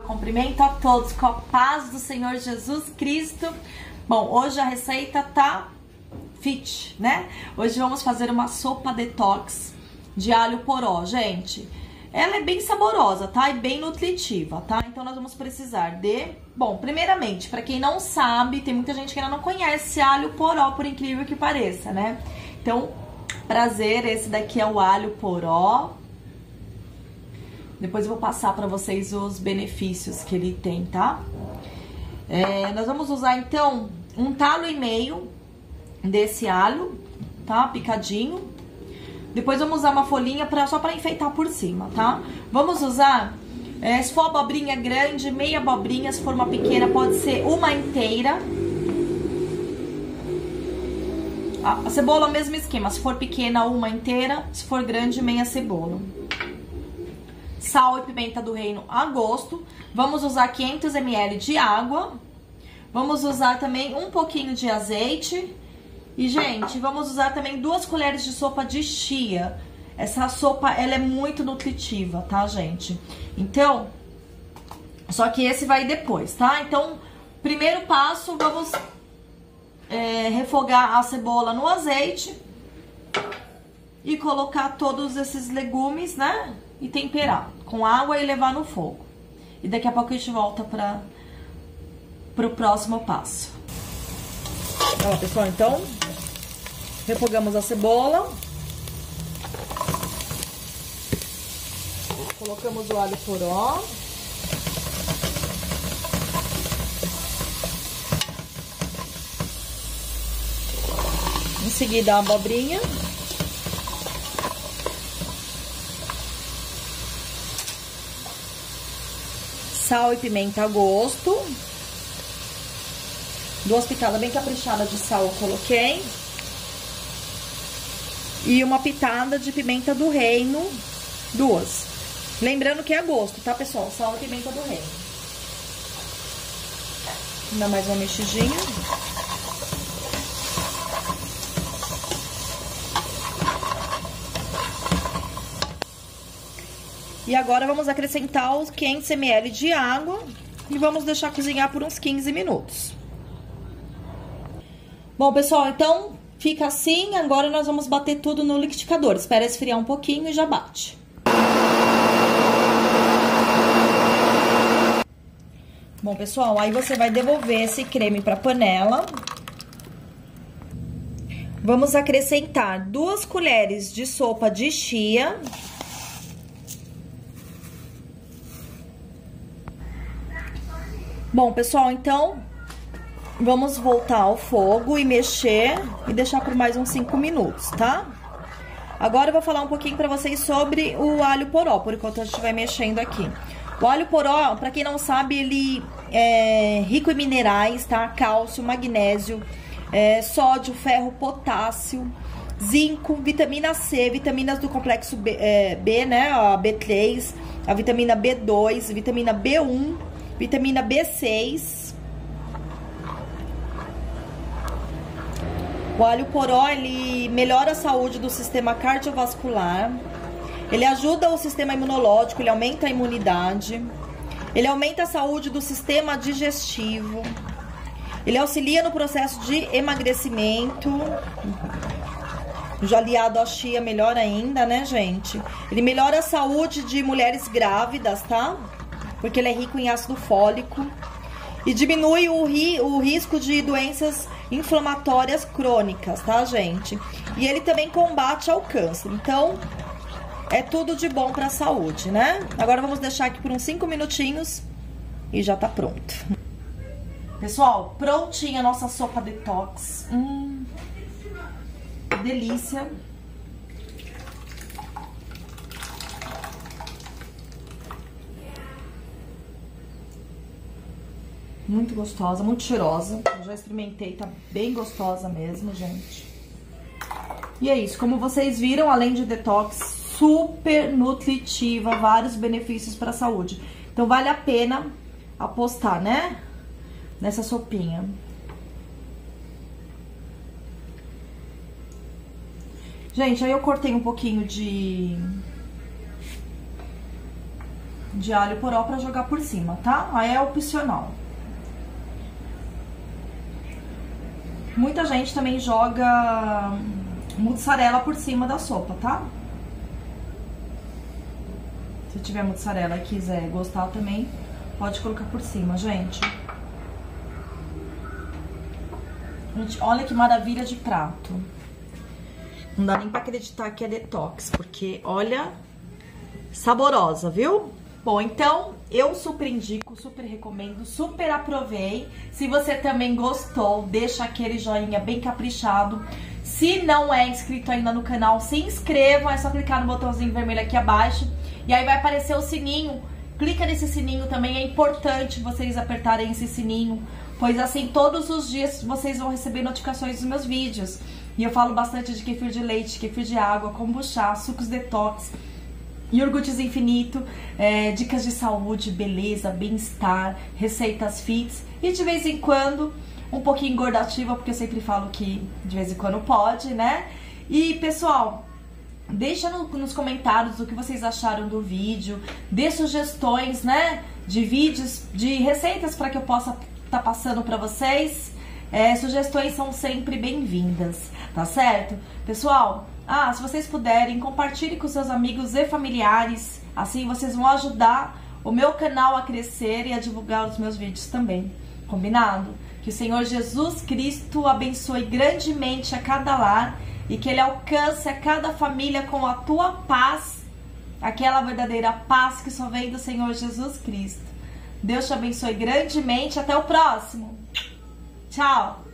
Cumprimento a todos com a paz do Senhor Jesus Cristo. Bom, hoje a receita tá fit, né? Hoje vamos fazer uma sopa detox de alho poró, gente. Ela é bem saborosa, tá? E bem nutritiva, tá? Então nós vamos precisar de... Bom, primeiramente, pra quem não sabe, tem muita gente que ainda não conhece alho poró, por incrível que pareça, né? Então, prazer, esse daqui é o alho poró. Depois eu vou passar pra vocês os benefícios que ele tem, tá? Nós vamos usar, então, 1,5 talo desse alho, tá? Picadinho. Depois vamos usar uma folhinha só pra enfeitar por cima, tá? Vamos usar, se for abobrinha grande, meia abobrinha. Se for uma pequena, pode ser uma inteira. A cebola, mesmo esquema. Se for pequena, uma inteira. Se for grande, meia cebola. Sal e pimenta do reino a gosto. Vamos usar 500 ml de água. Vamos usar também um pouquinho de azeite. E, gente, vamos usar também 2 colheres de sopa de chia. Essa sopa, ela é muito nutritiva, tá, gente? Então, só que esse vai depois, tá? Então, primeiro passo, vamos refogar a cebola no azeite. E colocar todos esses legumes, né? E temperar com água e levar no fogo. E daqui a pouco a gente volta pro próximo passo. Ó, pessoal, então... refogamos a cebola. Colocamos o alho poró. Em seguida a abobrinha. Sal e pimenta a gosto. 2 pitadas bem caprichadas de sal eu coloquei. E uma pitada de pimenta do reino, 2. Lembrando que é a gosto, tá, pessoal? Sal e pimenta do reino. Dá mais uma mexidinha. E agora vamos acrescentar os 500 ml de água e vamos deixar cozinhar por uns 15 minutos. Bom, pessoal, então... fica assim. Agora nós vamos bater tudo no liquidificador. Espera esfriar um pouquinho e já bate. Bom, pessoal, aí você vai devolver esse creme para a panela. Vamos acrescentar 2 colheres de sopa de chia. Bom, pessoal, então... vamos voltar ao fogo e mexer e deixar por mais uns 5 minutos, tá? Agora eu vou falar um pouquinho pra vocês sobre o alho poró, por enquanto a gente vai mexendo aqui. O alho poró, pra quem não sabe, ele é rico em minerais, tá? Cálcio, magnésio, sódio, ferro, potássio, zinco, vitamina C, vitaminas do complexo B, né? A B3, a vitamina B2, vitamina B1, vitamina B6... O alho poró, ele melhora a saúde do sistema cardiovascular, ele ajuda o sistema imunológico, ele aumenta a imunidade, ele aumenta a saúde do sistema digestivo, ele auxilia no processo de emagrecimento, já aliado à chia, melhor ainda, né, gente? Ele melhora a saúde de mulheres grávidas, tá? Porque ele é rico em ácido fólico e diminui o risco de doenças inflamatórias crônicas, tá, gente? E ele também combate ao câncer. Então, é tudo de bom pra saúde, né? Agora vamos deixar aqui por uns 5 minutinhos e já tá pronto. Pessoal, prontinha a nossa sopa detox. Delícia. Muito gostosa, muito cheirosa. Eu já experimentei, tá bem gostosa mesmo, gente. E é isso, como vocês viram, além de detox, super nutritiva, vários benefícios para a saúde. Então vale a pena apostar, né? Nessa sopinha. Gente, aí eu cortei um pouquinho de de alho poró pra jogar por cima, tá? Aí é opcional. Muita gente também joga mussarela por cima da sopa, tá? Se tiver mussarela e quiser gostar também, pode colocar por cima, gente. Gente, olha que maravilha de prato. Não dá nem pra acreditar que é detox, porque olha, saborosa, viu? Bom, então eu super indico, super recomendo, super aprovei. Se você também gostou, deixa aquele joinha bem caprichado. Se não é inscrito ainda no canal, se inscreva, é só clicar no botãozinho vermelho aqui abaixo. E aí vai aparecer o sininho, clica nesse sininho também, é importante vocês apertarem esse sininho, pois assim todos os dias vocês vão receber notificações dos meus vídeos. E eu falo bastante de kefir de leite, kefir de água, kombucha, sucos detox, iogurtes infinito, dicas de saúde, beleza, bem-estar, receitas fits e de vez em quando um pouquinho engordativa, porque eu sempre falo que de vez em quando pode, né? E pessoal, deixa nos comentários o que vocês acharam do vídeo, dê sugestões, né, de vídeos, de receitas para que eu possa estar passando para vocês. Sugestões são sempre bem-vindas, tá certo? Pessoal, se vocês puderem, compartilhe com seus amigos e familiares, assim vocês vão ajudar o meu canal a crescer e a divulgar os meus vídeos também, combinado? Que o Senhor Jesus Cristo abençoe grandemente a cada lar e que Ele alcance a cada família com a tua paz, aquela verdadeira paz que só vem do Senhor Jesus Cristo. Deus te abençoe grandemente, até o próximo! Tchau!